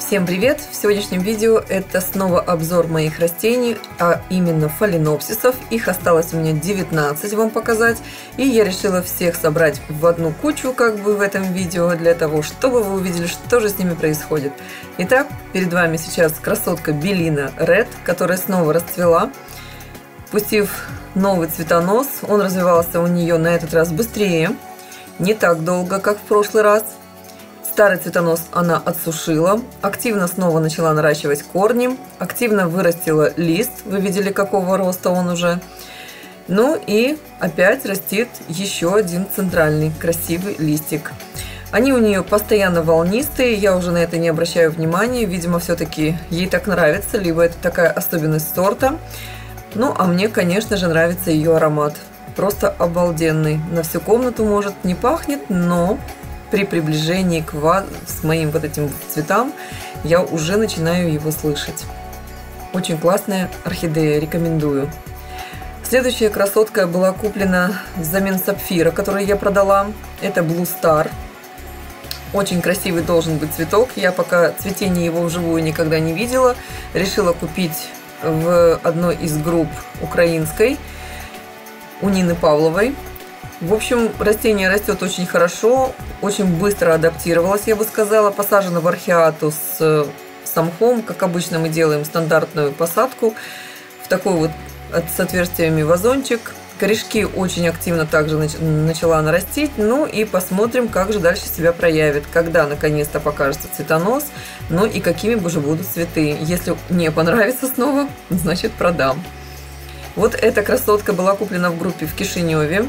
Всем привет! В сегодняшнем видео это снова обзор моих растений, а именно фаленопсисов. Их осталось у меня 19 вам показать. И я решила всех собрать в одну кучу в этом видео, для того, чтобы вы увидели, что же с ними происходит. Итак, перед вами сейчас красотка Белина Ред, которая снова расцвела, пустив новый цветонос. Он развивался у нее на этот раз быстрее, не так долго, как в прошлый раз. Старый цветонос она отсушила, активно снова начала наращивать корни, активно вырастила лист, вы видели, какого роста он уже. Ну и опять растет еще один центральный красивый листик. Они у нее постоянно волнистые, я уже на это не обращаю внимания, видимо, все-таки ей так нравится, либо это такая особенность сорта. Ну а мне, конечно же, нравится ее аромат, просто обалденный, на всю комнату может, не пахнет, но при приближении к вас с моим вот этим цветам я уже начинаю его слышать. Очень классная орхидея, рекомендую. Следующая красотка была куплена взамен сапфира, который я продала. Это Blue Star. Очень красивый должен быть цветок. Я пока цветение его вживую никогда не видела. Решила купить в одной из групп украинской у Нины Павловой. В общем, растение растет очень хорошо, очень быстро адаптировалось, я бы сказала. Посажено в археату с мхом, как обычно мы делаем стандартную посадку, в такой вот с отверстиями вазончик. Корешки очень активно также начала нарастить. Ну и посмотрим, как же дальше себя проявит, когда наконец-то покажется цветонос, ну и какими уже будут цветы. Если не понравится снова, значит продам. Вот эта красотка была куплена в группе в Кишиневе.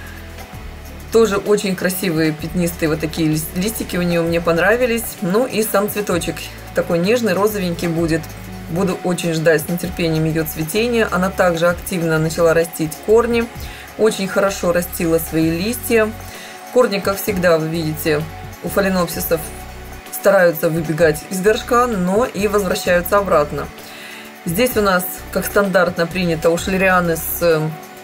Тоже очень красивые пятнистые вот такие листики у нее мне понравились. Ну и сам цветочек такой нежный, розовенький будет. Буду очень ждать с нетерпением ее цветения. Она также активно начала растить корни. Очень хорошо растила свои листья. Корни, как всегда, вы видите, у фаленопсисов стараются выбегать из горшка, но и возвращаются обратно. Здесь у нас, как стандартно принято, у шлерианы с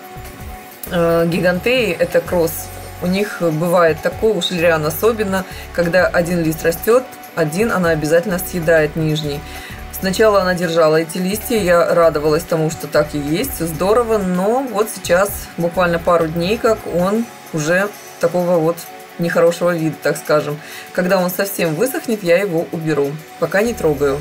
гигантеей, это кросс. У них бывает такое, у шлериан особенно, когда один лист растет, один она обязательно съедает нижний. Сначала она держала эти листья, я радовалась тому, что так и есть, все здорово, но вот сейчас буквально пару дней, как он уже такого вот нехорошего вида, так скажем. Когда он совсем высохнет, я его уберу, пока не трогаю.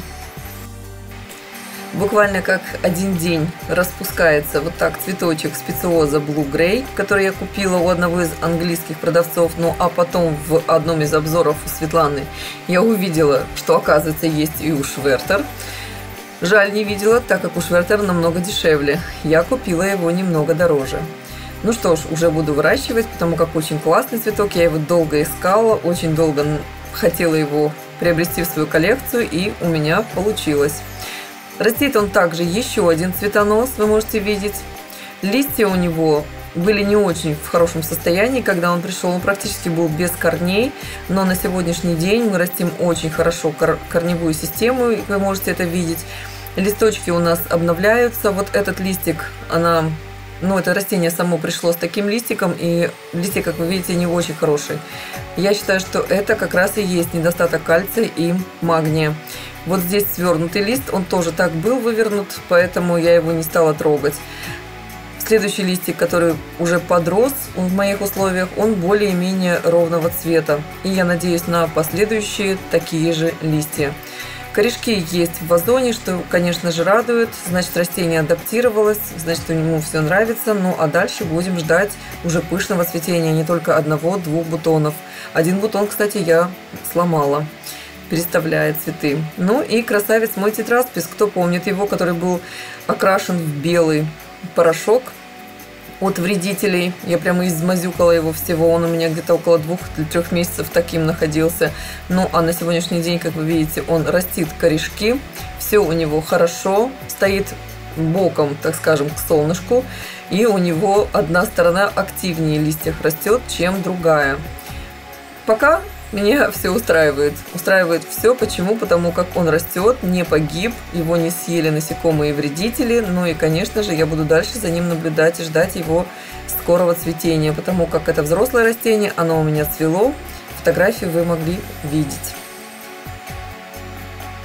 Буквально как один день распускается вот так цветочек специоза Blue Grey, который я купила у одного из английских продавцов. Ну а потом в одном из обзоров у Светланы я увидела, что оказывается есть и у Швертер. Жаль, не видела, так как у Швертер намного дешевле. Я купила его немного дороже. Ну что ж, уже буду выращивать, потому как очень классный цветок. Я его долго искала, очень долго хотела его приобрести в свою коллекцию, и у меня получилось. Растит он также еще один цветонос, вы можете видеть. Листья у него были не очень в хорошем состоянии, когда он пришел, он практически был без корней, но на сегодняшний день мы растим очень хорошо корневую систему, вы можете это видеть. Листочки у нас обновляются, вот этот листик, это растение само пришло с таким листиком, и листик, как вы видите, не очень хороший. Я считаю, что это как раз и есть недостаток кальция и магния. Вот здесь свернутый лист, он тоже так был вывернут, поэтому я его не стала трогать. Следующий листик, который уже подрос в моих условиях, он более-менее ровного цвета. И я надеюсь на последующие такие же листья. Корешки есть в вазоне, что, конечно же, радует. Значит, растение адаптировалось, значит, ему все нравится. Ну, а дальше будем ждать уже пышного цветения, не только одного-двух бутонов. Один бутон, кстати, я сломала, переставляя цветы. Ну и красавец мой тетраспис, кто помнит его, который был окрашен в белый порошок от вредителей. Я прямо измазюкала его всего, он у меня где-то около 2-3 месяцев таким находился. Ну а на сегодняшний день, как вы видите, он растит корешки, все у него хорошо, стоит боком, так скажем, к солнышку, и у него одна сторона активнее в листьях растет, чем другая. Пока меня все устраивает. Устраивает все. Почему? Потому как он растет, не погиб, его не съели насекомые и вредители. Ну и, конечно же, я буду дальше за ним наблюдать и ждать его скорого цветения, потому как это взрослое растение, оно у меня цвело. Фотографию вы могли видеть.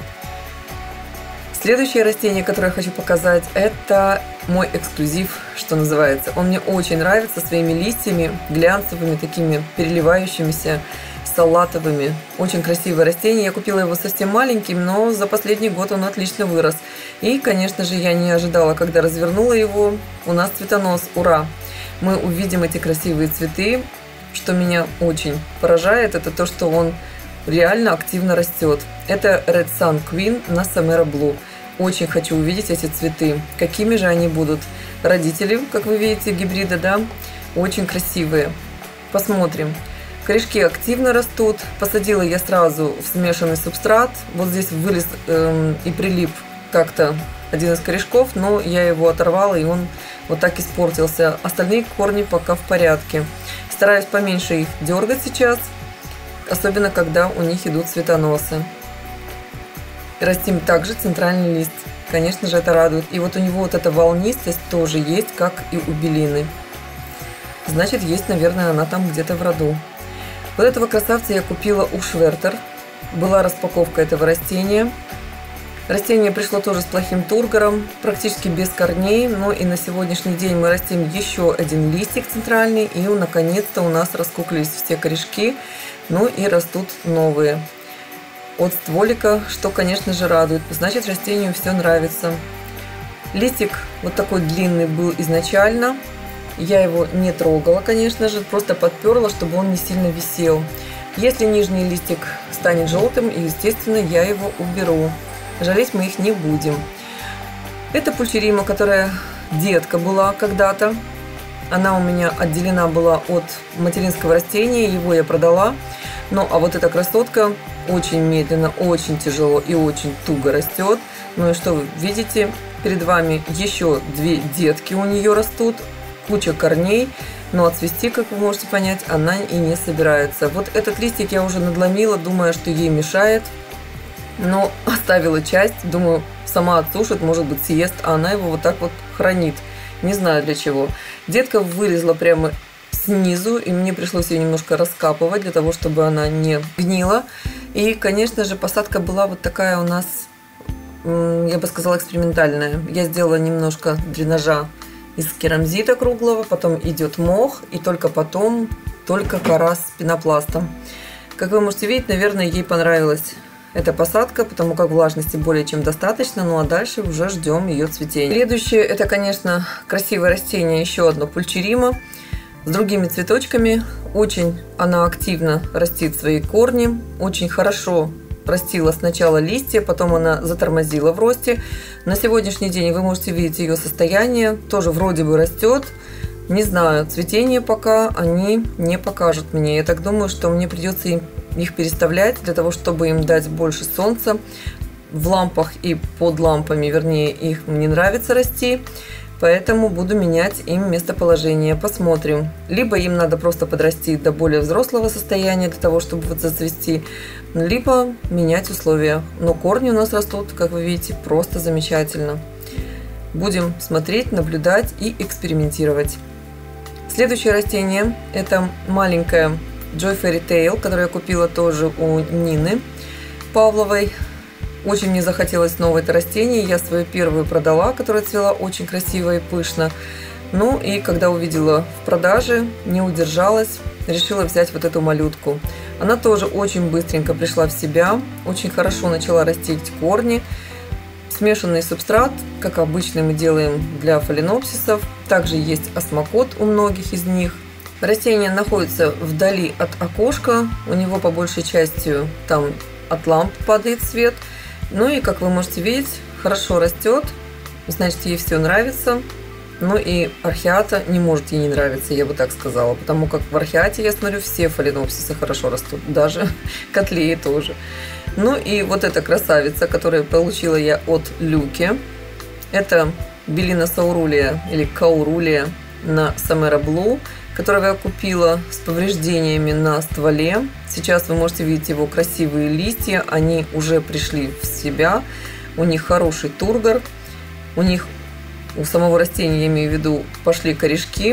Следующее растение, которое я хочу показать, это мой эксклюзив, что называется. Он мне очень нравится своими листьями, глянцевыми, такими переливающимися, салатовыми. Очень красивое растение. Я купила его совсем маленьким, но за последний год он отлично вырос. И, конечно же, я не ожидала, когда развернула его. У нас цветонос, ура! Мы увидим эти красивые цветы. Что меня очень поражает, это то, что он реально активно растет. Это Red Sun Queen на Samara Blue. Очень хочу увидеть эти цветы. Какими же они будут? Родители, как вы видите, гибрида, да? Очень красивые. Посмотрим. Корешки активно растут. Посадила я сразу в смешанный субстрат. Вот здесь вылез и прилип как-то один из корешков, но я его оторвала, и он вот так испортился. Остальные корни пока в порядке. Стараюсь поменьше их дергать сейчас, особенно когда у них идут цветоносы. Растим также центральный лист. Конечно же, это радует. И вот у него вот эта волнистость тоже есть, как и у белины. Значит, есть, наверное, она там где-то в роду. Вот этого красавца я купила у Швертер. Была распаковка этого растения. Растение пришло тоже с плохим тургором, практически без корней. Но и на сегодняшний день мы растим еще один листик центральный. И наконец-то у нас раскуклились все корешки. Ну и растут новые от стволика, что, конечно же, радует. Значит, растению все нравится. Листик вот такой длинный был изначально. Я его не трогала, конечно же, просто подперла, чтобы он не сильно висел. Если нижний листик станет желтым, естественно, я его уберу. Жалеть мы их не будем. Это пульчерима, которая детка была когда-то. Она у меня отделена была от материнского растения, его я продала. Ну, а вот эта красотка очень медленно, очень тяжело и очень туго растет. Ну и что вы видите? Перед вами еще две детки у нее растут, куча корней, но отцвести, как вы можете понять, она и не собирается. Вот этот листик я уже надломила, думая, что ей мешает, но оставила часть, думаю, сама отсушит, может быть, съест, а она его вот так вот хранит. Не знаю для чего. Детка вылезла прямо снизу, и мне пришлось ее немножко раскапывать для того, чтобы она не гнила. И, конечно же, посадка была вот такая у нас, я бы сказала, экспериментальная. Я сделала немножко дренажа из керамзита круглого, потом идет мох, и только потом кора с пенопластом. Как вы можете видеть, наверное, ей понравилась эта посадка, потому как влажности более чем достаточно. Ну а дальше уже ждем ее цветения. Следующее, это, конечно, красивое растение, еще одно пульчерима с другими цветочками. Очень она активно растит свои корни, очень хорошо растила сначала листья, потом она затормозила в росте. На сегодняшний день вы можете видеть ее состояние, тоже вроде бы растет. Не знаю, цветение пока они не покажут мне. Я так думаю, что мне придется их переставлять для того, чтобы им дать больше солнца. В лампах и под лампами, вернее, их не нравится расти. Поэтому буду менять им местоположение. Посмотрим. Либо им надо просто подрасти до более взрослого состояния для того, чтобы вот зацвести, либо менять условия. Но корни у нас растут, как вы видите, просто замечательно. Будем смотреть, наблюдать и экспериментировать. Следующее растение – это маленькая Joy Fairy Tale, которую я купила тоже у Нины Павловой. Очень мне захотелось снова это растение. Я свою первую продала, которая цвела очень красиво и пышно. Ну и когда увидела в продаже, не удержалась, решила взять вот эту малютку. Она тоже очень быстренько пришла в себя, очень хорошо начала растить корни. Смешанный субстрат, как обычно мы делаем для фаленопсисов. Также есть осмокот у многих из них. Растение находится вдали от окошка. У него по большей части там от ламп падает свет. Ну и, как вы можете видеть, хорошо растет. Значит, ей все нравится. Ну и орхиата не может ей не нравиться, я бы так сказала. Потому как в орхиате, я смотрю, все фаленопсисы хорошо растут. Даже котлеи тоже. Ну и вот эта красавица, которую получила я от Люки. Это Белина Саурулия или Каурулия на Samara Blue, которого я купила с повреждениями на стволе. Сейчас вы можете видеть его красивые листья. Они уже пришли в себя. У них хороший тургор. У самого растения, я имею в виду, пошли корешки.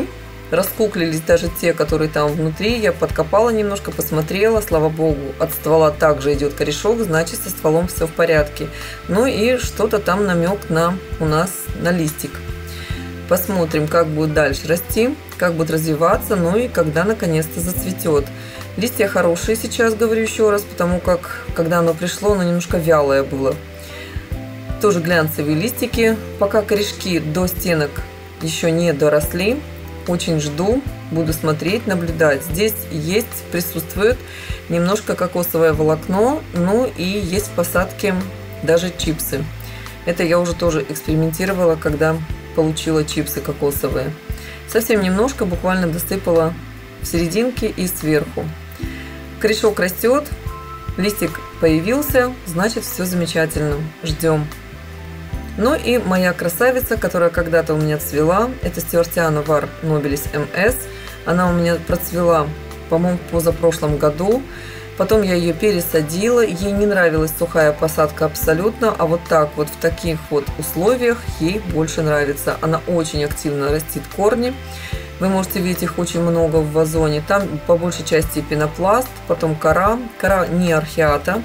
Раскуклились даже те, которые там внутри. Я подкопала немножко, посмотрела. Слава богу, от ствола также идет корешок, значит, со стволом все в порядке. Ну и что-то там намек у нас на листик. Посмотрим, как будет дальше расти, как будет развиваться, ну и когда наконец-то зацветет. Листья хорошие сейчас, говорю еще раз, потому как, когда оно пришло, оно немножко вялое было. Тоже глянцевые листики. Пока корешки до стенок еще не доросли, очень жду, буду смотреть, наблюдать. Здесь присутствует немножко кокосовое волокно, ну и есть в посадке даже чипсы. Это я уже тоже экспериментировала, когда получила чипсы кокосовые. Совсем немножко, буквально досыпала в серединке и сверху. Корешок растет, листик появился, значит, все замечательно. Ждем. Ну и моя красавица, которая когда-то у меня цвела, это Стюартиана Var Nobilis MS. Она у меня процвела, по-моему, в позапрошлом году. Потом я ее пересадила. Ей не нравилась сухая посадка абсолютно, а вот так вот в таких вот условиях ей больше нравится. Она очень активно растит корни. Вы можете видеть, их очень много в вазоне. Там по большей части пенопласт, потом кора не археата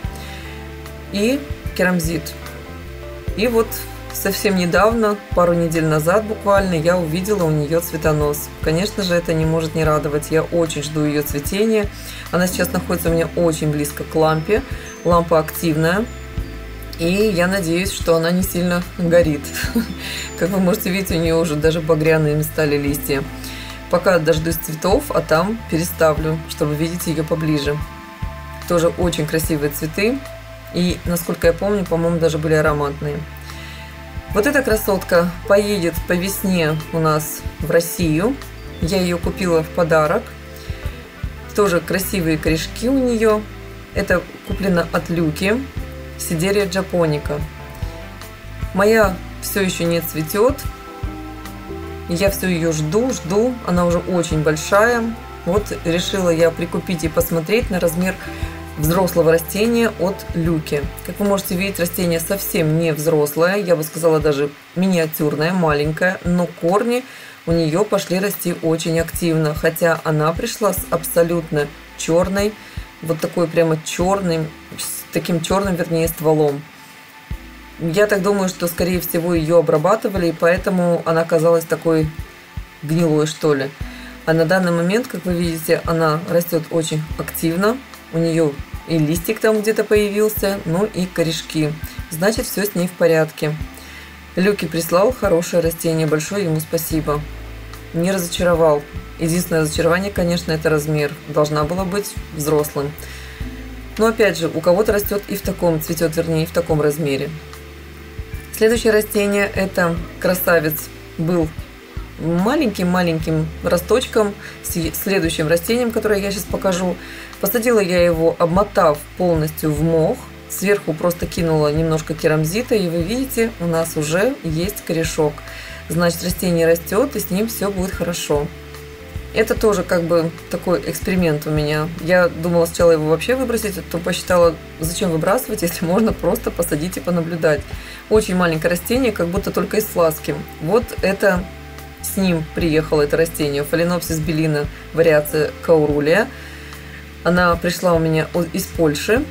и керамзит. И вот совсем недавно, пару недель назад буквально, я увидела у нее цветонос. Конечно же, это не может не радовать. Я очень жду ее цветения. Она сейчас находится у меня очень близко к лампе. Лампа активная. И я надеюсь, что она не сильно горит. Как вы можете видеть, у нее уже даже багряными стали листья. Пока дождусь цветов, а там переставлю, чтобы видеть ее поближе. Тоже очень красивые цветы. И, насколько я помню, по-моему, даже были ароматные. Вот эта красотка поедет по весне у нас в Россию. Я ее купила в подарок. Тоже красивые корешки у нее. Это куплено от Люки. Сидерия джапоника. Моя все еще не цветет. Я все ее жду. Она уже очень большая. Вот решила я прикупить и посмотреть на размер взрослого растения от Люки. Как вы можете видеть, растение совсем не взрослое, я бы сказала даже миниатюрное, маленькое, но корни у нее пошли расти очень активно, хотя она пришла с абсолютно черной, вот такой прямо черным, с таким черным, вернее, стволом. Я так думаю, что скорее всего ее обрабатывали, и поэтому она казалась такой гнилой, что ли. А на данный момент, как вы видите, она растет очень активно. У нее и листик там где-то появился, ну и корешки. Значит, все с ней в порядке. Люки прислал хорошее растение, большое ему спасибо. Не разочаровал. Единственное разочарование, конечно, это размер. Должна была быть взрослым. Но опять же, у кого-то растет и в таком, цветет, вернее, и в таком размере. Следующее растение, это красавец, был маленьким росточком, следующим растением, которое я сейчас покажу. Посадила я его, обмотав полностью в мох. Сверху просто кинула немножко керамзита, и вы видите, у нас уже есть корешок. Значит, растение растет, и с ним все будет хорошо. Это тоже как бы такой эксперимент у меня. Я думала сначала его вообще выбросить, а то посчитала, зачем выбрасывать, если можно просто посадить и понаблюдать. Очень маленькое растение, как будто только из фласки. Вот это с ним приехало это растение. Phalaenopsis bellina, вариация Caurulea. Она пришла у меня из Польши.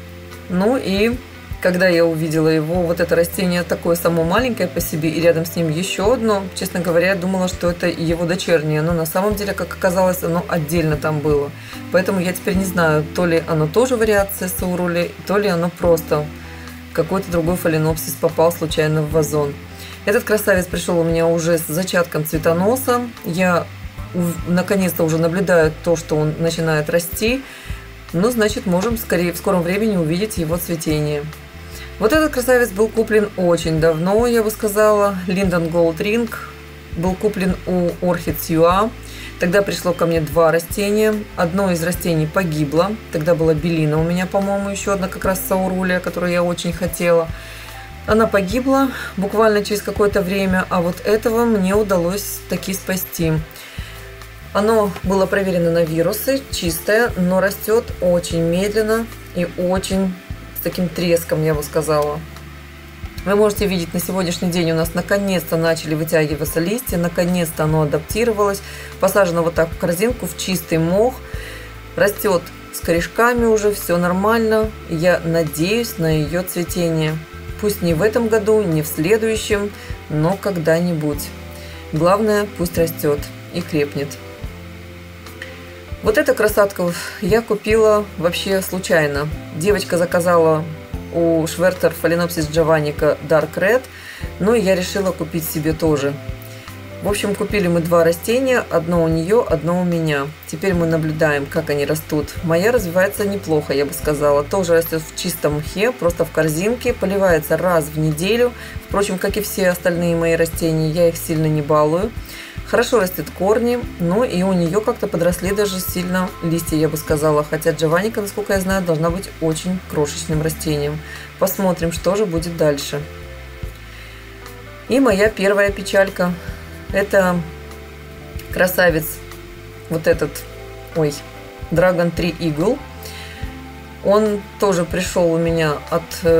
Ну и когда я увидела его, вот это растение такое само маленькое по себе, и рядом с ним еще одно, честно говоря, я думала, что это его дочернее, но на самом деле, как оказалось, оно отдельно там было. Поэтому я теперь не знаю, то ли оно тоже вариация Caurulea, то ли оно просто какой-то другой фаленопсис попал случайно в вазон. Этот красавец пришел у меня уже с зачатком цветоноса. Я наконец-то уже наблюдаю то, что он начинает расти. Ну, значит, можем скорее в скором времени увидеть его цветение. Вот этот красавец был куплен очень давно, я бы сказала. Linden Gold Ring был куплен у Orchids UA. Тогда пришло ко мне два растения. Одно из растений погибло. Тогда была белина у меня, по-моему, еще одна как раз Caurulea, которую я очень хотела. Она погибла буквально через какое-то время, а вот этого мне удалось таки спасти. Оно было проверено на вирусы, чистое, но растет очень медленно и очень с таким треском, я бы сказала. Вы можете видеть, на сегодняшний день у нас наконец-то начали вытягиваться листья, наконец-то оно адаптировалось. Посажено вот так в корзинку, в чистый мох. Растет с корешками уже, все нормально. Я надеюсь на ее цветение. Пусть не в этом году, не в следующем, но когда-нибудь. Главное, пусть растет и крепнет. Вот эту красотку я купила вообще случайно. Девочка заказала у Schwerter Phalaenopsis javanica Dark Red, но я решила купить себе тоже. В общем, купили мы два растения, одно у нее, одно у меня. Теперь мы наблюдаем, как они растут. Моя развивается неплохо, я бы сказала. Тоже растет в чистом мхе, просто в корзинке, поливается раз в неделю. Впрочем, как и все остальные мои растения, я их сильно не балую. Хорошо растет корни, но и у нее как-то подросли даже сильно листья, я бы сказала. Хотя джаваника, насколько я знаю, должна быть очень крошечным растением. Посмотрим, что же будет дальше. И моя первая печалька. Это красавец, вот этот, Dragon Tree Eagle. Он тоже пришел у меня от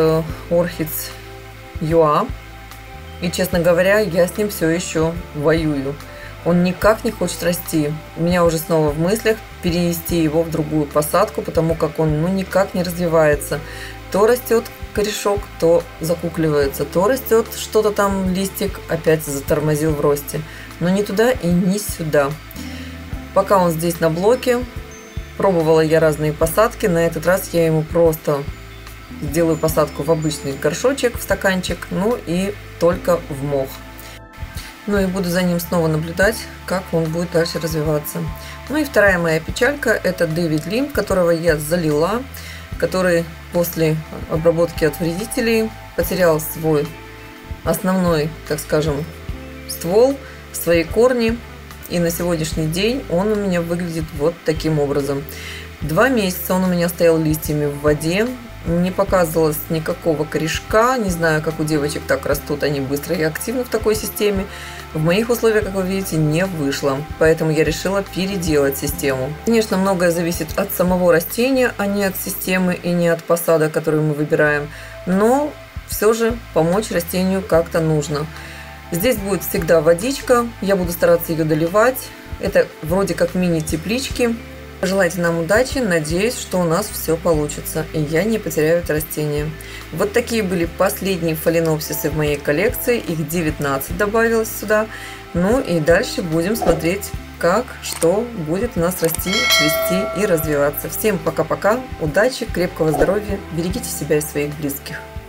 Orchids.ua. И, честно говоря, я с ним все еще воюю. Он никак не хочет расти. У меня уже снова в мыслях перенести его в другую посадку, потому как он никак не развивается. То растет корешок, то закукливается, то растет что-то там, листик, опять затормозил в росте. Но ни туда и ни сюда. Пока он здесь на блоке, пробовала я разные посадки. На этот раз я ему просто сделаю посадку в обычный горшочек, в стаканчик, и только в мох. Ну и буду за ним снова наблюдать, как он будет дальше развиваться. Ну и вторая моя печалька — это Дэвид Лим, которого я залила, который после обработки от вредителей потерял свой основной, так скажем, ствол, свои корни. И на сегодняшний день он у меня выглядит вот таким образом. 2 месяца он у меня стоял листьями в воде. Не показывалось никакого корешка. Не знаю, как у девочек так растут они быстро и активно в такой системе. В моих условиях, как вы видите, не вышло. Поэтому я решила переделать систему. Конечно, многое зависит от самого растения, а не от системы и не от посадок, которые мы выбираем. Но все же помочь растению как-то нужно. Здесь будет всегда водичка. Я буду стараться ее доливать. Это вроде как мини-теплички. Желайте нам удачи, надеюсь, что у нас все получится, и я не потеряю это растение. Вот такие были последние фаленопсисы в моей коллекции, их 19 добавилось сюда. Ну и дальше будем смотреть, что будет у нас расти, цвести и развиваться. Всем пока-пока, удачи, крепкого здоровья, берегите себя и своих близких.